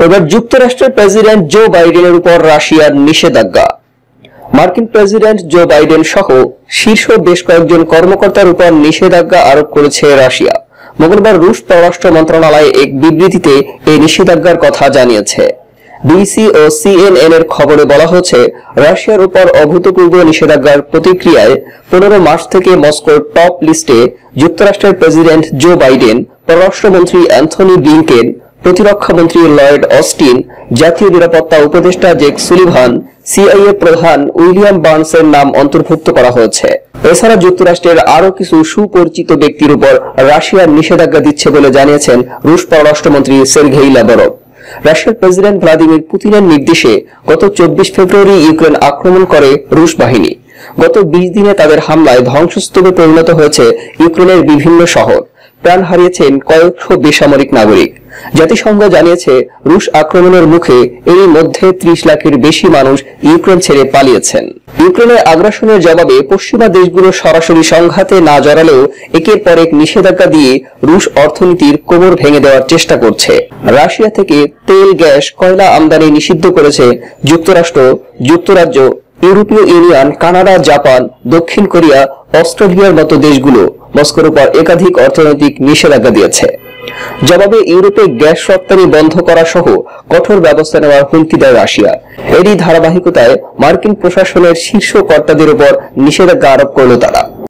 এবার যুক্তরাষ্ট্রের প্রেসিডেন্ট জো বাইডেনের উপর রাশিয়ার নিষেধাজ্ঞা। মার্কিন প্রেসিডেন্ট জো বাইডেন সহ শীর্ষ বেশ কয়েকজন কর্মকর্তার উপর নিষেধাজ্ঞা আরোপ করেছে রাশিয়া। মঙ্গলবার রুশ পররাষ্ট্র মন্ত্রণালয় এক বিবৃতিতে এই নিষেধাজ্ঞার কথা জানিয়েছে। বিবিসি ও সিএনএন এর খবরে বলা হয়েছে, রাশিয়ার উপর অভূতপূর্ব নিষেধাজ্ঞার প্রতিক্রিয়ায় 15 মার্চ থেকে মস্কোর টপ লিস্টে যুক্তরাষ্ট্রের প্রেসিডেন্ট জো বাইডেন, পররাষ্ট্রমন্ত্রী অ্যান্থনি ব্লিংকেন, প্রতিরক্ষা মন্ত্রী লয়েড অস্টিন, জাতীয় নিরাপত্তা উপদেষ্টা জেক সুলিভান, সিআইএ প্রধান উইলিয়াম বার্নসের নাম অন্তর্ভুক্ত করা হয়েছে। এছাড়া যুক্তরাষ্ট্রের আরো কিছু সুপরিচিত ব্যক্তির উপর রাশিয়ার নিষেধাজ্ঞা দিচ্ছে বলে জানিয়েছেন রুশ পররাষ্ট্রমন্ত্রী সের্গেই লাভরভ। রাশিয়ার প্রেসিডেন্ট ভ্লাদিমির পুতিনের নির্দেশে গত 24 ফেব্রুয়ারি ইউক্রেন আক্রমণ করে রুশ বাহিনী। গত 20 দিনে তাদের হামলায় ধ্বংসস্তূপে পরিণত হয়েছে ইউক্রেনের বিভিন্ন শহর। প্রাণ হারিয়েছেন কয়েকশো বেসামরিক নাগরিক। জাতিসংঘ জানিয়েছে, রুশ আক্রমণের মুখে এরই মধ্যে 30 লাখের বেশি মানুষ ইউক্রেন ছেড়ে পালিয়েছেন। ইউক্রেনের আগ্রাসনের জবাবে পশ্চিমা দেশগুলো সরাসরি সংঘাতে না জড়ালেও একের পর এক নিষেধাজ্ঞা দিয়ে রুশ অর্থনীতির কোমর ভেঙে দেওয়ার চেষ্টা করছে। রাশিয়া থেকে তেল, গ্যাস, কয়লা আমদানি নিষিদ্ধ করেছে যুক্তরাষ্ট্র, যুক্তরাজ্য, ইউরোপীয় ইউনিয়ন, কানাডা, জাপান, দক্ষিণ কোরিয়া, অস্ট্রেলিয়ার মতো দেশগুলো মস্কোর উপর একাধিক অর্থনৈতিক নিষেধাজ্ঞা দিয়েছে। জবাবে ইউরোপে গ্যাস রপ্তানি বন্ধ করা সহ কঠোর ব্যবস্থা নেওয়ার হুমকি দেয় রাশিয়া। এরই ধারাবাহিকতায় মার্কিন প্রশাসনের শীর্ষ কর্তাদের উপর নিষেধাজ্ঞা আরোপ করল তারা।